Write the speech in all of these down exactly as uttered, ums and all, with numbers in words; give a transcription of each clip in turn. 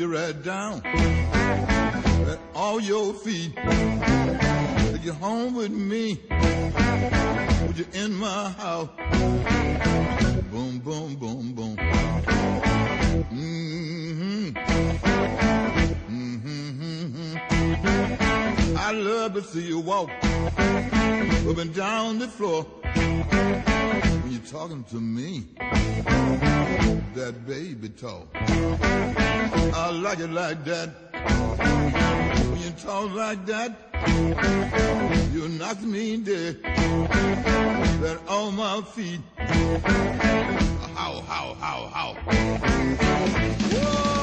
you right down at all your feet. Take you home with me. Put you in my house. Boom, boom, boom, boom. Mm-hmm. Mm-hmm. I love to see you walk up and down the floor when you're talking to me. That baby talk. I like it like that. When you talk like that, you knock me dead. That on my feet. How, how, how, how. Whoa!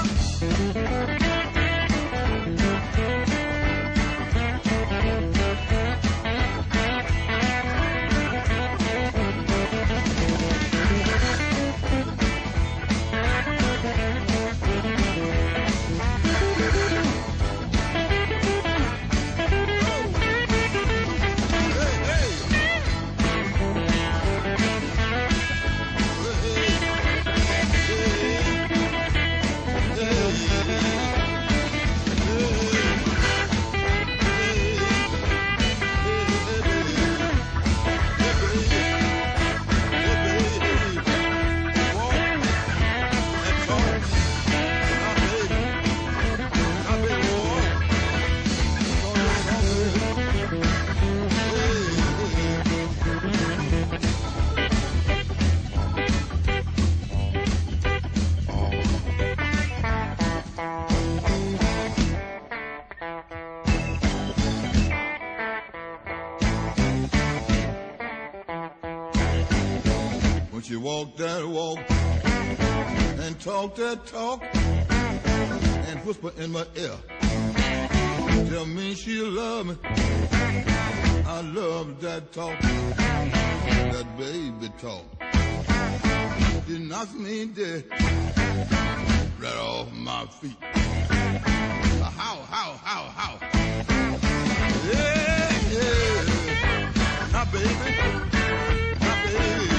She walk that walk and talk that talk and whisper in my ear. Tell me she love me. I love that talk, that baby talk. She knocks me dead right off my feet. How, how, how, how? Yeah, yeah. Now, baby, now, baby.